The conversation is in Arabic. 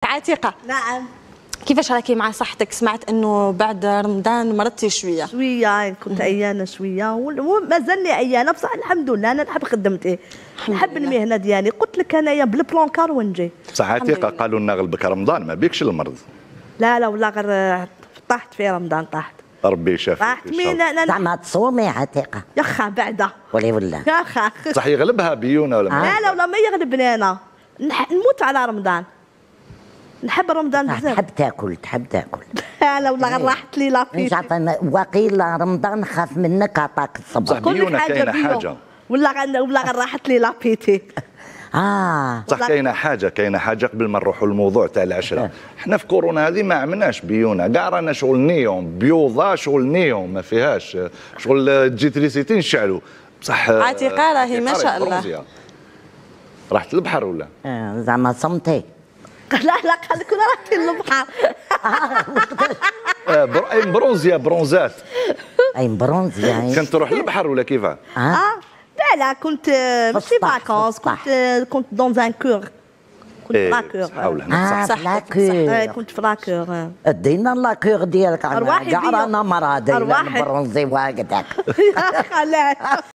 عتيقة. نعم. كيفاش راكي مع صحتك؟ سمعت انه بعد رمضان مرضتي شويه. شويه كنت عيانه شويه وما زلني عيانه بصح الحمد لله انا نحب خدمتي، نحب المهنه ديالي. قلت لك انايا بالبلونكار ونجي. بصح عتيقه قالوا لنا غلبك رمضان ما بيكش المرض. لا والله غير طحت في رمضان طحت. ربي يشافيك. طحت مين زعما تصومي عتيقه يا خا بعدا ولا يا خا صح يغلبها بيونه ولا لا والله ما يغلبني انا نموت على رمضان. نحب رمضان بزاف. تحب تاكل لا والله غير راحت لي لابيتي. وقيل رمضان خاف منك عطاك الصبر. صح بيونه كاينه حاجه ولا غير راحت لي لابيتي. صح كاينه حاجه قبل ما نروحوا للموضوع تاع العشره. حنا في كورونا هذه ما عملناش بيونه كاع، رانا شغل نيون بيوضه شغل نيون ما فيهاش شغل تجي تريسيتي نشعلوا. بصح عتيقه راهي ما شاء الله. رحت البحر ولا؟ زعما صمتي. لا قال لك رحت للبحر. اي برونزات. اي برونزيا. كنت تروح للبحر ولا كيفاه؟ لا كنت ماشي فاكونس، كنت دون ان كور. كنت فراكور. صح كنت فراكور. ادينا لاكور ديالك. ارواحي رانا مرض برونزي وهكذاك. خلاص